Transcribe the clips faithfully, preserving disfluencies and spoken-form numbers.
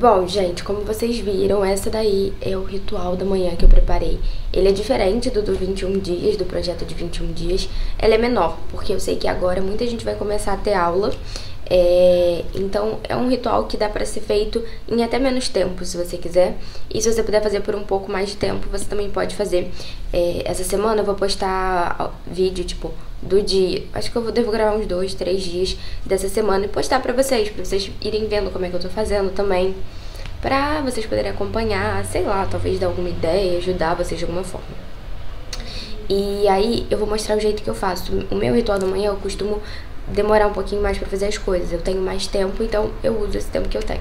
Bom, gente, como vocês viram, essa daí é o ritual da manhã que eu preparei. Ele é diferente do do vinte e um dias, do projeto de vinte e um dias. Ela é menor, porque eu sei que agora muita gente vai começar a ter aula. É, então é um ritual que dá pra ser feito em até menos tempo, se você quiser. E se você puder fazer por um pouco mais de tempo, você também pode fazer. É, essa semana eu vou postar vídeo, tipo, do dia. Acho que eu vou, devo gravar uns dois, três dias dessa semana e postar pra vocês, pra vocês irem vendo como é que eu tô fazendo também, pra vocês poderem acompanhar, sei lá, talvez dar alguma ideia, ajudar vocês de alguma forma. E aí eu vou mostrar o jeito que eu faço. O meu ritual da manhã eu costumo demorar um pouquinho mais pra fazer as coisas. Eu tenho mais tempo, então eu uso esse tempo que eu tenho.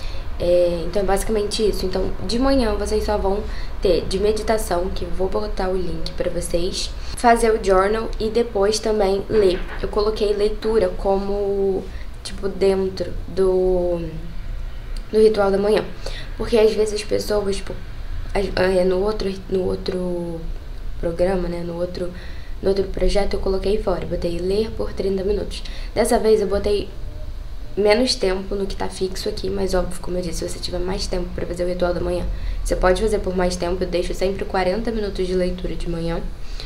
É, então é basicamente isso. Então de manhã vocês só vão ter de meditação, que eu vou botar o link pra vocês, fazer o journal e depois também ler. Eu coloquei leitura como, tipo, dentro do, do ritual da manhã. Porque às vezes as pessoas, tipo, no outro, no outro programa, né, no outro... No outro projeto eu coloquei fora, botei ler por trinta minutos. Dessa vez eu botei menos tempo no que tá fixo aqui, mas óbvio, como eu disse, se você tiver mais tempo pra fazer o ritual da manhã, você pode fazer por mais tempo. Eu deixo sempre quarenta minutos de leitura de manhã.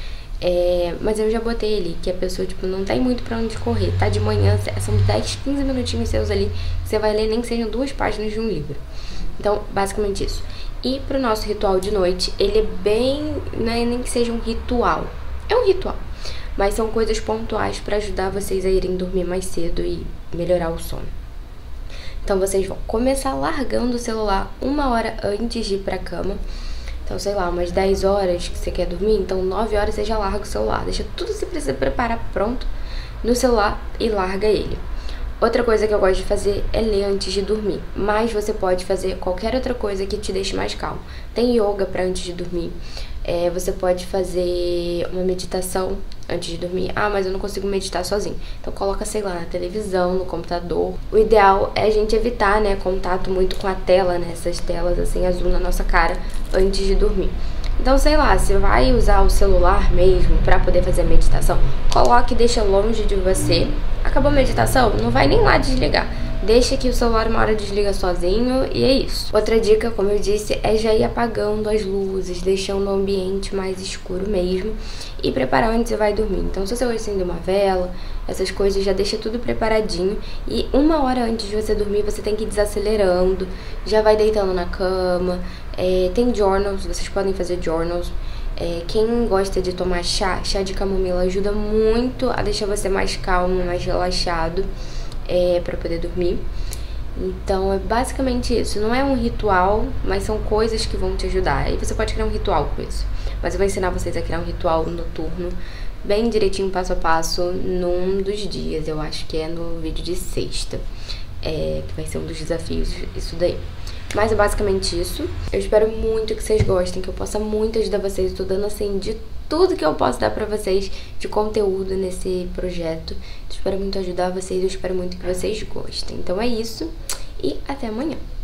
É, mas eu já botei ali, que a pessoa, tipo, não tem muito pra onde correr, tá de manhã, são dez, quinze minutinhos seus ali, que você vai ler nem que sejam duas páginas de um livro. Então, basicamente isso. E pro nosso ritual de noite, ele é bem, não é nem que seja um ritual, é um ritual, mas são coisas pontuais pra ajudar vocês a irem dormir mais cedo e melhorar o sono. Então vocês vão começar largando o celular uma hora antes de ir pra cama. Então, sei lá, umas dez horas que você quer dormir, então nove horas você já larga o celular. Deixa tudo que você precisa preparar pronto no celular e larga ele. Outra coisa que eu gosto de fazer é ler antes de dormir, mas você pode fazer qualquer outra coisa que te deixe mais calmo. Tem yoga pra antes de dormir. É, você pode fazer uma meditação antes de dormir. Ah, mas eu não consigo meditar sozinho. Então coloca, sei lá, na televisão, no computador. O ideal é a gente evitar, né, contato muito com a tela, né, essas telas assim azul na nossa cara antes de dormir. Então, sei lá, você vai usar o celular mesmo pra poder fazer a meditação, coloque e deixa longe de você. Acabou a meditação, não vai nem lá desligar. Deixa que o celular uma hora desliga sozinho e é isso. Outra dica, como eu disse, é já ir apagando as luzes, deixando o ambiente mais escuro mesmo e preparar onde você vai dormir. Então, se você vai acender uma vela, essas coisas, já deixa tudo preparadinho. E uma hora antes de você dormir, você tem que ir desacelerando, já vai deitando na cama. É, tem journals, vocês podem fazer journals. É, quem gosta de tomar chá, chá de camomila ajuda muito a deixar você mais calmo, mais relaxado. É, pra poder dormir. Então é basicamente isso. Não é um ritual, mas são coisas que vão te ajudar. Aí você pode criar um ritual com isso. Mas eu vou ensinar vocês a criar um ritual noturno bem direitinho, passo a passo, num dos dias. Eu acho que é no vídeo de sexta, é, que vai ser um dos desafios, isso daí. Mas é basicamente isso. Eu espero muito que vocês gostem, que eu possa muito ajudar vocês. Eu tô dando assim de tudo que eu posso dar pra vocês de conteúdo nesse projeto. Eu espero muito ajudar vocês, eu espero muito que vocês gostem. Então é isso e até amanhã.